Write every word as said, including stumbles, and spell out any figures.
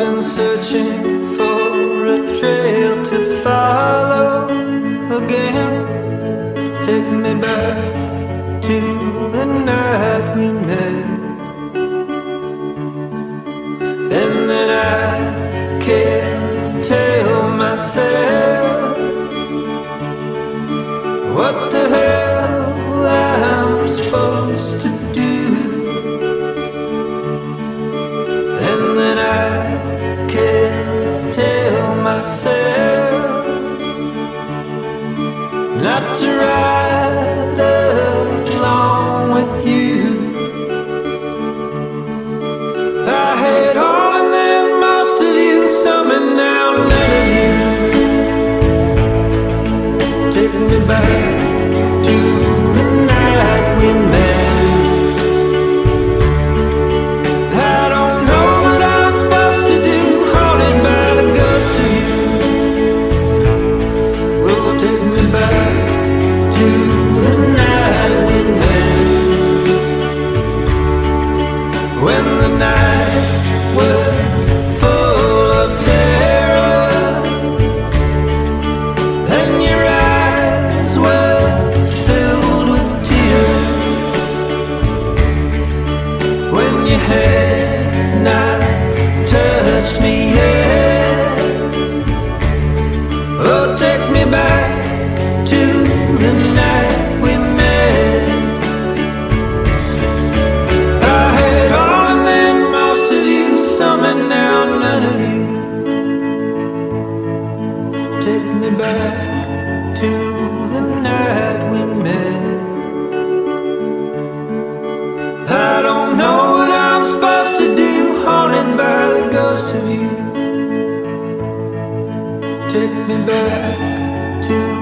been searching for a trail to follow again. Take me back to the night we met, and then I can't tell myself what the hell I'm supposed to do. And then I can't tell myself not to ride along with you. I had all and then most of you, some and now none of you. Take me back to the night we met. I don't know what I'm supposed to do, haunted by the ghost of you. Oh, take me back to the night we met, when the night was full of terror and your eyes were filled with tears, when you had not touched me yet. Oh, take me back to the night we met. I had all and then most of you, some and now none of you. Take me back to the night we met. I don't know what I'm supposed to do, haunted by the ghost of you. Take me back to